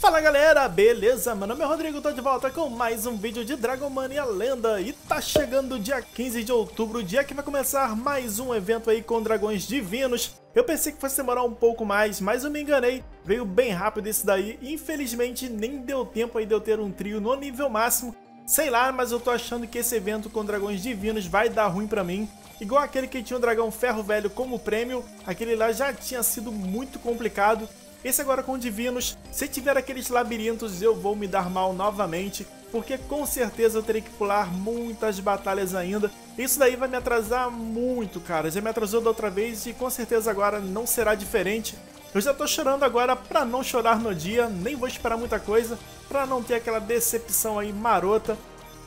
Fala galera, beleza? Meu nome é Rodrigo, tô de volta com mais um vídeo de Dragon Mania Lenda. E tá chegando o dia 15 de outubro, dia que vai começar mais um evento aí com dragões divinos. Eu pensei que fosse demorar um pouco mais, mas eu me enganei, veio bem rápido esse daí. Infelizmente nem deu tempo aí de eu ter um trio no nível máximo. Sei lá, mas eu tô achando que esse evento com dragões divinos vai dar ruim pra mim. Igual aquele que tinha o dragão ferro velho como prêmio, aquele lá já tinha sido muito complicado. Esse agora com divinos, se tiver aqueles labirintos eu vou me dar mal novamente, porque com certeza eu terei que pular muitas batalhas ainda. Isso daí vai me atrasar muito, cara. Já me atrasou da outra vez e com certeza agora não será diferente. Eu já tô chorando agora pra não chorar no dia, nem vou esperar muita coisa, pra não ter aquela decepção aí marota.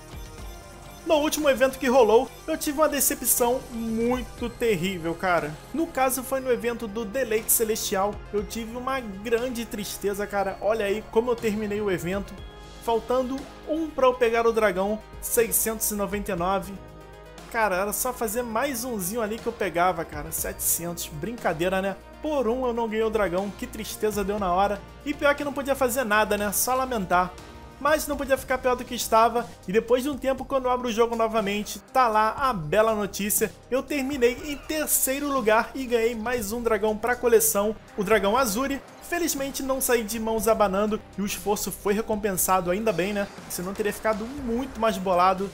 No último evento que rolou, eu tive uma decepção muito terrível, cara. No caso, foi no evento do Deleite Celestial. Eu tive uma grande tristeza, cara. Olha aí como eu terminei o evento. Faltando um pra eu pegar o dragão, 699. Cara, era só fazer mais umzinho ali que eu pegava, cara. 700. Brincadeira, né? Por um eu não ganhei o dragão. Que tristeza deu na hora. E pior que não podia fazer nada, né? Só lamentar. Mas não podia ficar pior do que estava, e depois de um tempo, quando eu abro o jogo novamente, tá lá a bela notícia. Eu terminei em terceiro lugar e ganhei mais um dragão pra coleção, o dragão Azuri. Felizmente não saí de mãos abanando e o esforço foi recompensado, ainda bem, né? Senão teria ficado muito mais bolado.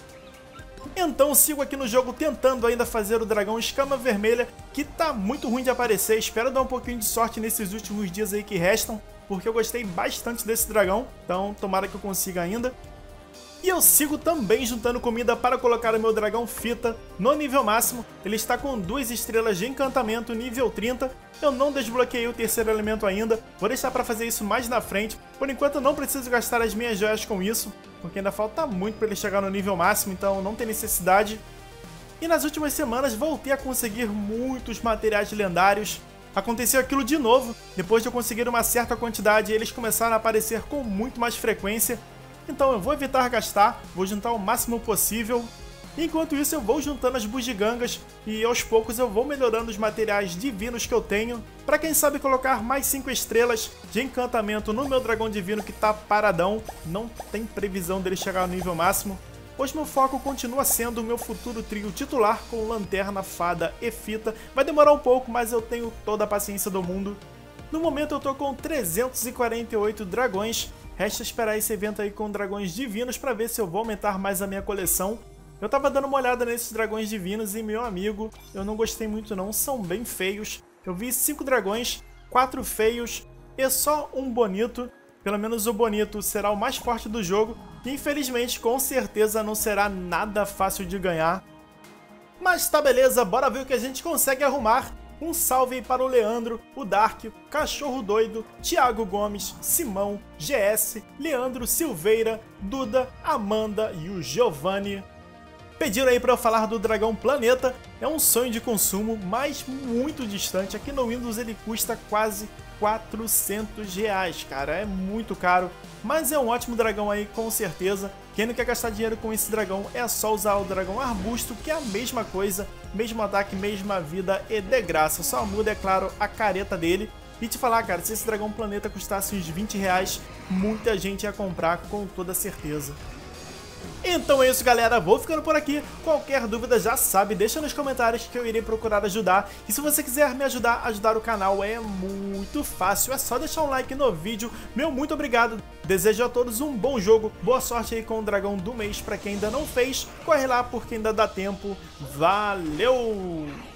Então sigo aqui no jogo tentando ainda fazer o dragão escama vermelha, que tá muito ruim de aparecer. Espero dar um pouquinho de sorte nesses últimos dias aí que restam, porque eu gostei bastante desse dragão, então tomara que eu consiga ainda. E eu sigo também juntando comida para colocar o meu dragão fita no nível máximo. Ele está com 2 estrelas de encantamento, nível 30. Eu não desbloqueei o terceiro elemento ainda, vou deixar para fazer isso mais na frente. Por enquanto eu não preciso gastar as minhas joias com isso, porque ainda falta muito para ele chegar no nível máximo, então não tem necessidade. E nas últimas semanas voltei a conseguir muitos materiais lendários. Aconteceu aquilo de novo, depois de eu conseguir uma certa quantidade, eles começaram a aparecer com muito mais frequência. Então eu vou evitar gastar, vou juntar o máximo possível. Enquanto isso eu vou juntando as bugigangas e aos poucos eu vou melhorando os materiais divinos que eu tenho. Pra quem sabe colocar mais 5 estrelas de encantamento no meu dragão divino que tá paradão, não tem previsão dele chegar no nível máximo. Hoje meu foco continua sendo o meu futuro trio titular com lanterna, fada e fita. Vai demorar um pouco, mas eu tenho toda a paciência do mundo. No momento eu tô com 348 dragões. Resta esperar esse evento aí com dragões divinos para ver se eu vou aumentar mais a minha coleção. Eu tava dando uma olhada nesses dragões divinos e, meu amigo, eu não gostei muito não, são bem feios. Eu vi 5 dragões, 4 feios e só um bonito. Pelo menos o bonito será o mais forte do jogo. E infelizmente, com certeza, não será nada fácil de ganhar. Mas tá beleza, bora ver o que a gente consegue arrumar. Um salve aí para o Leandro, o Dark, Cachorro Doido, Thiago Gomes, Simão, GS, Leandro Silveira, Duda, Amanda e o Giovanni. Pediram aí para eu falar do Dragão Planeta. É um sonho de consumo, mas muito distante. Aqui no Windows ele custa quase R$400, cara, é muito caro, mas é um ótimo dragão aí com certeza. Quem não quer gastar dinheiro com esse dragão é só usar o dragão arbusto, que é a mesma coisa, mesmo ataque, mesma vida e de graça, só muda, é claro, a careta dele. E te falar, cara, se esse dragão planeta custasse uns R$20, muita gente ia comprar com toda certeza. Então é isso, galera, vou ficando por aqui. Qualquer dúvida já sabe, deixa nos comentários que eu irei procurar ajudar. E se você quiser me ajudar, ajudar o canal é muito fácil, é só deixar um like no vídeo. Meu muito obrigado, desejo a todos um bom jogo, boa sorte aí com o dragão do mês. Pra quem ainda não fez, corre lá porque ainda dá tempo. Valeu!